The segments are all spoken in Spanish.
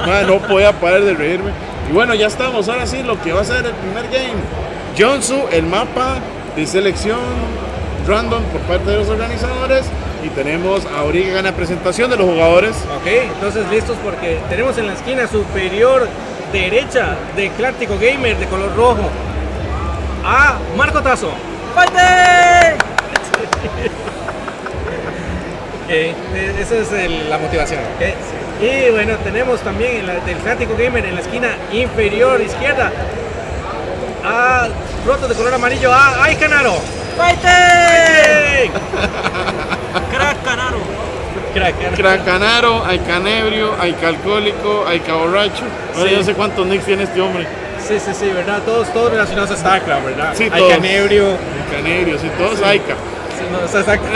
Madre, no podía parar de reírme. Y bueno, ya estamos, ahora sí, lo que va a ser el primer game. Jonsu, el mapa de selección random por parte de los organizadores. Y tenemos ahorita una presentación de los jugadores. Ok, entonces listos porque tenemos en la esquina superior derecha de Clásico Gamer de color rojo a Marco Tazo. ¡Fighting! Okay, esa es la motivación. Okay. Y bueno, tenemos también del Clásico Gamer en la esquina inferior izquierda a rotos de color amarillo a Ay Canaro. ¡Fighting! Crack Canaro. Crack Canaro, hay Canebrio, hay Calcólico, hay Caborracho. Ahora Sí. yo sé cuántos nicks tiene este hombre. Sí, ¿verdad? Todos relacionados a StarCraft, ¿verdad? Sí, hay todos. Canebrio. Hay Canebrio, sí, todos Sí. Aika. Sí, no, exacto.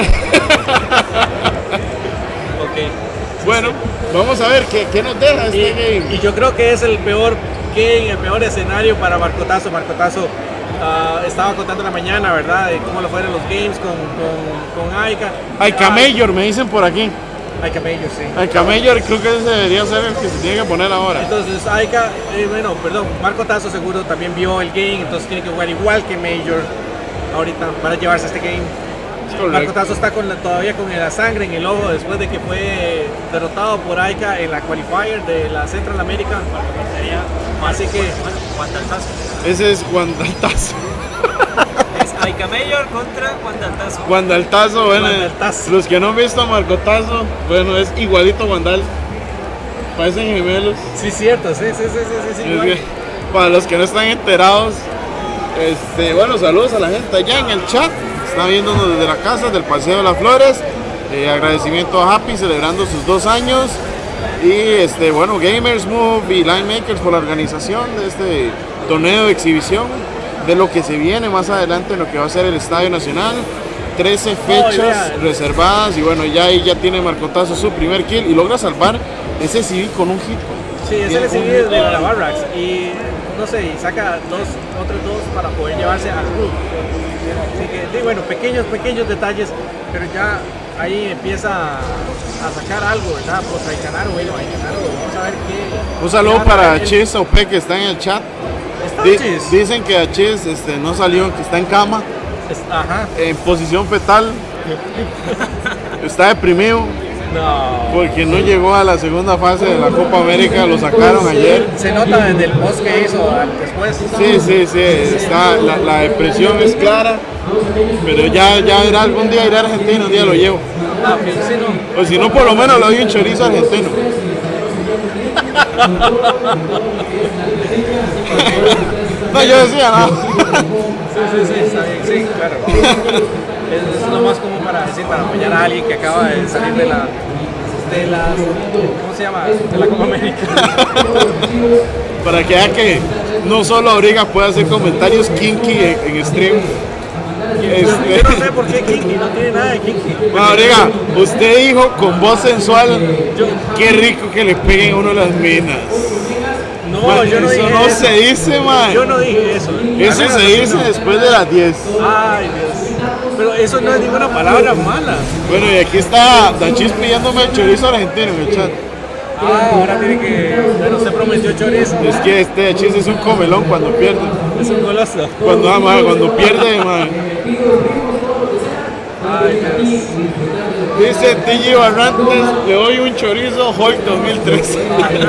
Ok. Bueno, vamos a ver qué nos deja este game. Y yo creo que es el peor game, el peor escenario para Marcotazo. Marcotazo estaba contando la mañana, ¿verdad? De cómo lo fueron los games con Aika. Aika Major, me dicen por aquí. Aika Major, sí. Aika Major, creo que ese debería ser el que se tiene que poner ahora. Entonces Aika, Marcotazo seguro también vio el game, entonces tiene que jugar igual que Major ahorita para llevarse este game. Marcotazo está todavía con la sangre en el ojo después de que fue derrotado por Aika en la qualifier de la Central America. Así que Guandaltazo. Ese es Guandaltazo. Es Aika Major contra Guandaltazo. Guandaltazo, bueno, Guandaltazo. los que no han visto a Marcotazo, bueno, es igualito a Guandal. Parecen gemelos. sí, cierto, sí, Es igual. que, para los que no están enterados, bueno, saludos a la gente allá en el chat. Están viéndonos desde la casa del Paseo de las Flores. Agradecimiento a Happy celebrando sus 2 años. Y bueno, Gamers Move y Line Makers por la organización de este torneo de exhibición, de lo que se viene más adelante en lo que va a ser el Estadio Nacional. 13 fechas reservadas y bueno, ya ahí ya tiene Marcotazo su primer kill y logra salvar ese CV con un hit. Sí, es el SCV de la Barracks y no sé, y saca otros dos para poder llevarse al club. Así que, bueno, pequeños detalles, pero ya ahí empieza a sacar algo, ¿verdad? Pues Aicanaro, bueno, Aicanaro, vamos a ver qué. Un saludo para Chis OP que está en el chat. ¿Está Chis? Dicen que a Chis no salió, que está en cama, Ajá. en posición fetal. Está deprimido No. porque no llegó a la segunda fase de la Copa América, lo sacaron ayer. Se nota desde el post que hizo después. Sí, está, la depresión es clara, pero ya irá algún día irá a Argentina, un día lo llevo. Ah, ok, sí, no. O si no, por lo menos le doy un chorizo argentino. No, yo decía, no. Sí, está bien, sí, claro. Es nomás como para decir, para apoyar a alguien que acaba de salir de la ¿cómo se llama? De la Copa América. Para que vea que no solo Auriga puede hacer comentarios kinky en stream. Yo no sé por qué Kinky, no tiene nada de Kinky. Bueno, Auriga, usted dijo con voz sensual, qué rico que le peguen a uno las minas. No, Man, yo no eso dije no eso. se dice, man. Yo no dije eso. Eso Al menos se así dice no. después de las 10. Ay, Dios. Pero eso no es ninguna palabra mala. Bueno, y aquí está Dachis pidiéndome el chorizo argentino en el chat. Ah, ahora tiene que. Bueno, usted prometió chorizo. Es que Dachis es un comelón cuando pierde. Es un goloso. Cuando pierde, man. Ay, Dios. Dice TG Barrantes, le doy un chorizo Hulk 2013.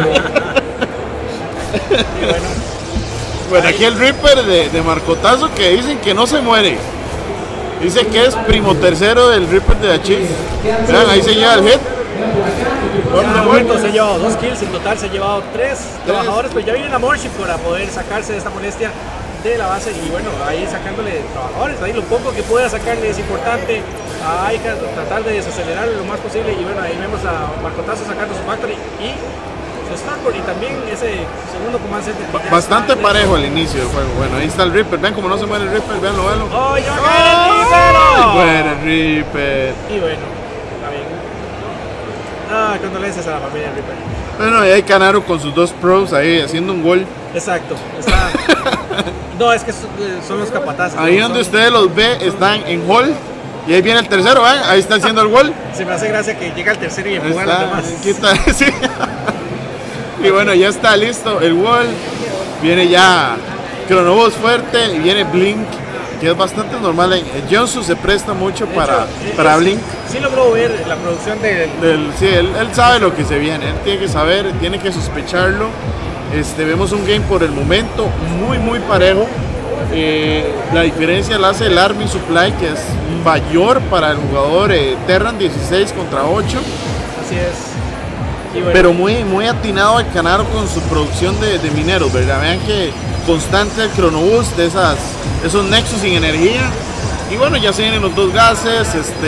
Bueno, aquí el Reaper de Marcotazo que dicen que no se muere. Dice que es primo tercero del Reaper de Dachis. Vean, ahí se lleva el hit. De momento se ha llevado 2 kills, en total se ha llevado 3 trabajadores, pero ya viene la Morship para poder sacarse de esta molestia de la base y bueno, ahí sacándole trabajadores, ahí lo poco que pueda sacarle es importante a Aika, tratar de desacelerarlo lo más posible y bueno, ahí vemos a Marcotazo sacando su factory y su Starport y también ese segundo command center. Bastante parejo al inicio del juego. Bueno, ahí está el Reaper. Ven como no se muere el Reaper, véanlo, véanlo. ¡Oh, ya va a Bueno, el Reaper. Y bueno, está bien. Ah, condolencias a la familia Reaper. Bueno, y hay Canaro con sus 2 pros ahí haciendo un gol. Exacto, está. No, es que son los capataces. Ahí ¿no? donde ustedes los ve están en hall. Y ahí viene el tercero, ¿ven? Ahí está haciendo el gol. Se me hace gracia que llega el tercero y Ahí empuja a los está. demás. Aquí está, sí. Y bueno, ya está listo el wall. Viene ya Chronoboss fuerte y viene Blink, que es bastante normal. Jonsu se presta mucho para Blink. Sí logró ver la producción Sí, él sabe lo que se viene, él tiene que saber, tiene que sospecharlo. Vemos un game por el momento muy parejo. La diferencia la hace el Army Supply, que es mayor para el jugador Terran, 16 contra 8. Así es. Bueno. Pero muy atinado el Canaro con su producción de mineros, ¿verdad? Vean que constante el Chrono Boost de esos Nexus sin energía. Y bueno, ya se vienen los dos gases.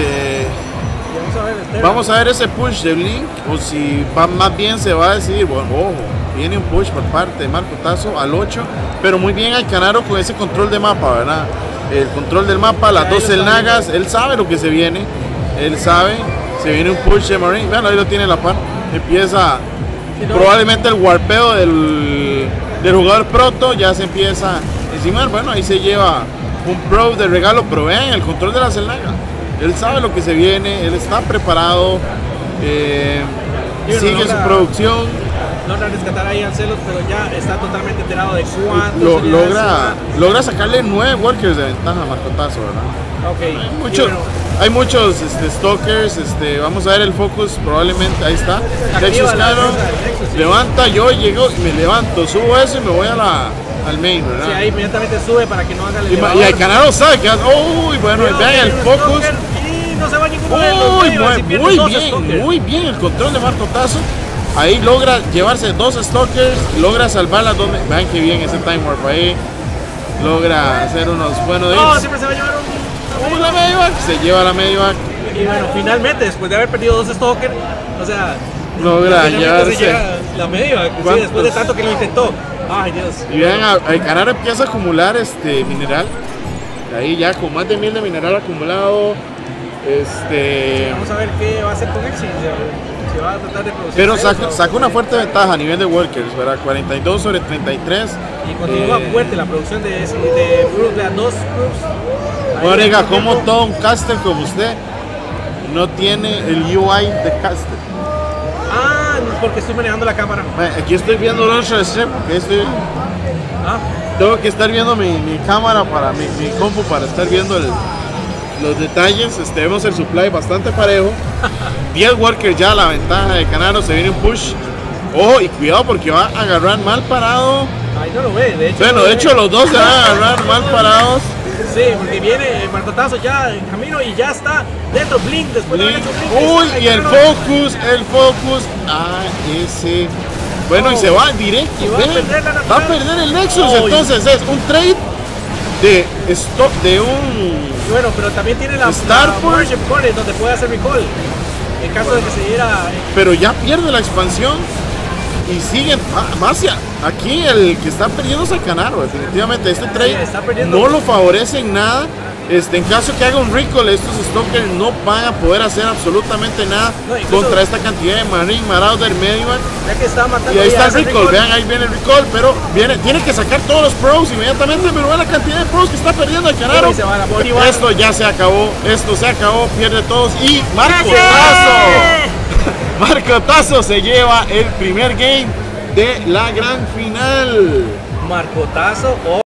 Vamos a ver ese push de Blink, o si más bien se va a decidir, bueno, ojo, viene un push por parte de Marco Tazo al 8, pero muy bien al Canaro con ese control de mapa, ¿verdad? El control del mapa, las dos Nagas, él sabe lo que se viene, él sabe, se viene un push de Marine, bueno, ahí lo tiene la par, empieza probablemente el warpeo del jugador proto, ya se empieza encima, bueno, ahí se lleva un pro de regalo, pero vean el control de la Naga. Él sabe lo que se viene, él está preparado, sigue su producción. Logra rescatar ahí a Celos, pero ya está totalmente enterado de cuánto logra sacarle 9 walkers de ventaja a Marco Tazo, ¿verdad? Okay. Hay muchos Stalkers, vamos a ver el focus, probablemente, ahí está. Nexus Caro, levanta, yo llego y me levanto, subo eso y me voy al main, ¿verdad? Sí, ahí inmediatamente sube para que no haga el elevador. Y el Canaro sabe que uy, bueno, vean el focus. Y no se va ninguno de los muy bien el control de Marco Tazo. Ahí logra llevarse 2 Stalkers, logra salvar las dos. Vean que bien ese Time Warp ahí. Logra hacer unos buenos hits. Siempre se va a llevar la Medivac, se lleva la Medivac. Y bueno, finalmente, después de haber perdido 2 Stalkers, o sea, logra llevarse la Medivac, sí, después de tanto que lo intentó. Ay, Dios. Y vean, el Canaro empieza a acumular mineral. Ahí ya con más de 1000 de mineral acumulado. Vamos a ver qué va a hacer con él. Si va a tratar de producir. Pero saca una fuerte ventaja a nivel de workers, ¿verdad? 42 sobre 33. Y continúa fuerte la producción de Fruit, de 2 Fruits. Oiga, como todo un caster como usted no tiene el UI de caster. Porque estoy manejando la cámara. Aquí estoy viendo tengo que estar viendo mi cámara para mi compu para estar viendo los detalles. Vemos el supply bastante parejo. 10 workers ya, la ventaja de Canaro, se viene un push. Ojo, y cuidado porque va a agarrar mal parado. Ahí no lo ve, de hecho. Bueno, de hecho los dos se van a agarrar mal parados. Sí, porque viene Marco Tazo ya en camino y ya está dentro Blink después de haber hecho Blink. Uy, y el focus. Ese. Bueno, y se va directo. Y va a perder el Nexus. Entonces es un trade de stop de un. Bueno, pero también tiene la Worship Core donde puede hacer recall. En caso de que se diera. Pero ya pierde la expansión. Y siguen más aquí el que está perdiendo es el Canaro, definitivamente este trade no lo favorece en nada. En caso que haga un recall, estos Stalkers no van a poder hacer absolutamente nada contra esta cantidad de Marine, Marauder, Medivac. Y ahí está el recall, vean, ahí viene el recall, pero tiene que sacar todos los pros inmediatamente, pero vean la cantidad de pros que está perdiendo el Canaro. Esto ya se acabó, pierde todos y Marco Tazo. Marco Tazo se lleva el primer game de la gran final. Marco Tazo